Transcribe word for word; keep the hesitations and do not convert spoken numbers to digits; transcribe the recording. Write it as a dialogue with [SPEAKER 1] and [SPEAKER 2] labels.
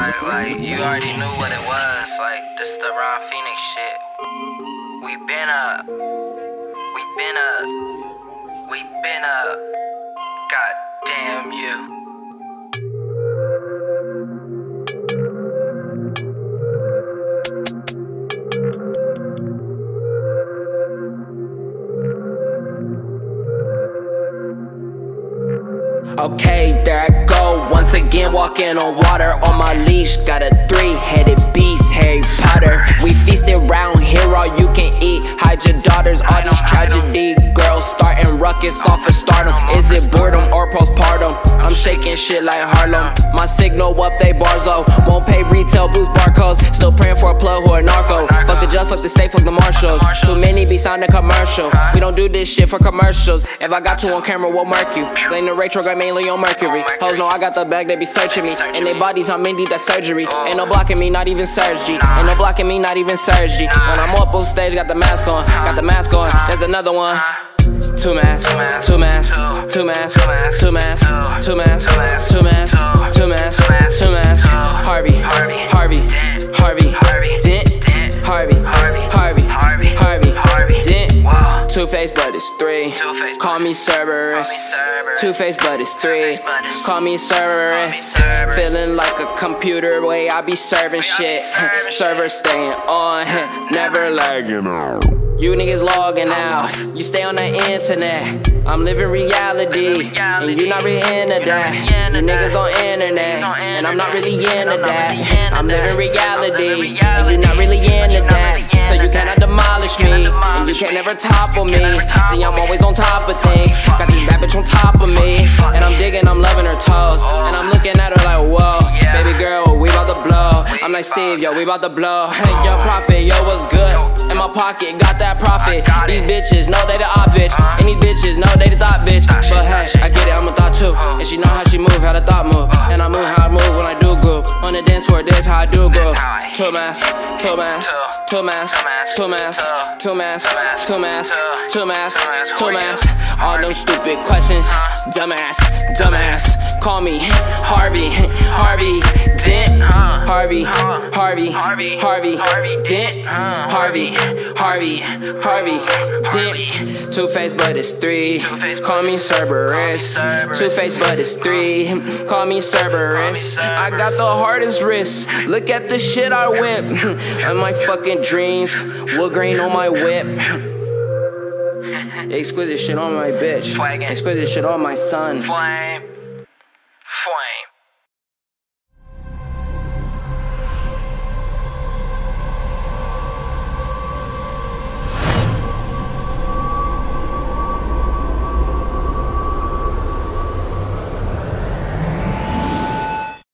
[SPEAKER 1] like, like, you already knew what it was. Like, this the Ron Phoenix shit. We been up. We been up. We been up. God damn you.
[SPEAKER 2] Okay, there I go, once again walking on water on my leash. Got a three-headed beast, Harry Potter. We feasted round here, all you can eat. Hide your daughters, all these tragedy girls starting ruckus off of stardom. Is it boredom or postpartum? I'm shaking shit like Harlem. My signal up, they bars low. Won't pay retail, boost barcodes. Still praying for a plug who a narco. Fuck the judge, fuck the state, fuck the marshals. Too many be sounding commercial. We don't do this shit for commercials. If I got you on camera, we'll murk you. Blame the retrograde mainly on Mercury. Hoes know I got the bag, they be searching me. And they bodies, I'm in need that surgery. Ain't no blocking me, not even surgery. Ain't no blocking me, not even surgery. When I'm up on stage, got the mask on. Got the mask on, there's another one. Two masks, two masks, two masks, two masks, two masks, two masks, two masks, two masks. Harvey, Harvey, Harvey, Dent, Harvey, Harvey, Harvey, Dent. Two-Faced, but it's three. Call me Cerberus. Two-Faced, but it's three. Call me Cerberus. Feeling like a computer, way I be serving shit. Server staying on, never lagging on. You niggas logging out, you stay on the internet. I'm living reality, and you not really into that. You niggas on internet, and I'm not really into that. I'm living reality, and you not really into that. So you cannot demolish me, and you can't never topple me. See, I'm always on top of things. Got this bad bitch on top of me, and I'm digging, I'm loving her toes, and I'm looking at her like, whoa, baby girl, we about to blow. I'm like, Steve, yo, we about to blow. Hey, yo, Prophet, yo, what's good? In my pocket, got that profit. These bitches know they the op bitch, and these bitches know they the thought bitch. But hey, I get it, I'm a thought too. And she know how she move, how the thought move. And I move how I move when I do groove. On the dance floor, this how I do groove. Two masks, two masks, two masks, two masks, two masks, two masks, two masks, two masks. All them stupid questions, dumbass, dumbass. Call me Harvey, Harvey, Dent, Harvey, Harvey, Harvey, Dent, Harvey, Harvey, Harvey, Dent. Two-Faced, but it's three. Call me Cerberus. Two-Faced, but it's three. Call me Cerberus. I got the hardest wrist. Look at the shit I whip. And my fucking dreams. Wood grain on my whip. Exquisite shit on my bitch. Exquisite shit on my son.